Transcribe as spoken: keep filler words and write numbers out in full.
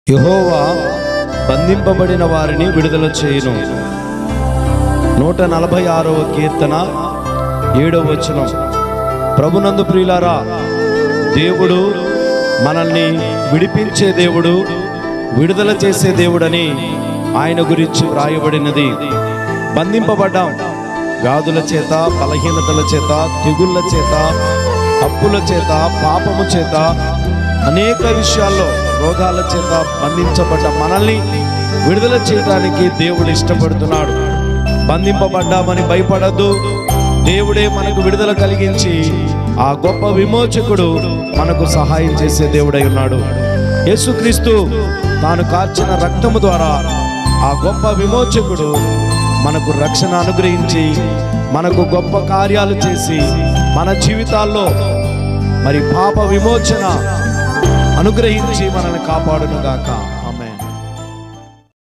యెహోవా బంధింపబడిన వారిని విడుదల చేయును. నూట నలభై ఆరవ కీర్తన ఏడవ వచనం. ప్రభునందు ప్రియులారా, దేవుడు మనల్ని విడిపించే దేవుడు, విడుదల చేసే దేవుడని ఆయన గురించి వ్రాయబడినది. బంధింపబడ్డాం వ్యాధుల చేత, బలహీనతల చేత, తెగుళ్ళ చేత, అప్పుల చేత, పాపము చేత, అనేక విషయాల్లో రోగాల చేత బంధించబడ్డ మనల్ని విడుదల చేయడానికి దేవుడు ఇష్టపడుతున్నాడు. బంధింపబడ్డామని భయపడద్దు. దేవుడే మనకు విడుదల కలిగించి ఆ గొప్ప విమోచకుడు మనకు సహాయం చేసే దేవుడై ఉన్నాడు. యేసుక్రీస్తు తాను కార్చిన రక్తము ద్వారా ఆ గొప్ప విమోచకుడు మనకు రక్షణ అనుగ్రహించి మనకు గొప్ప కార్యాలు చేసి మన జీవితాల్లో మరి పాప విమోచన అనుగ్రహించి మనల్ని కాపాడును గాక.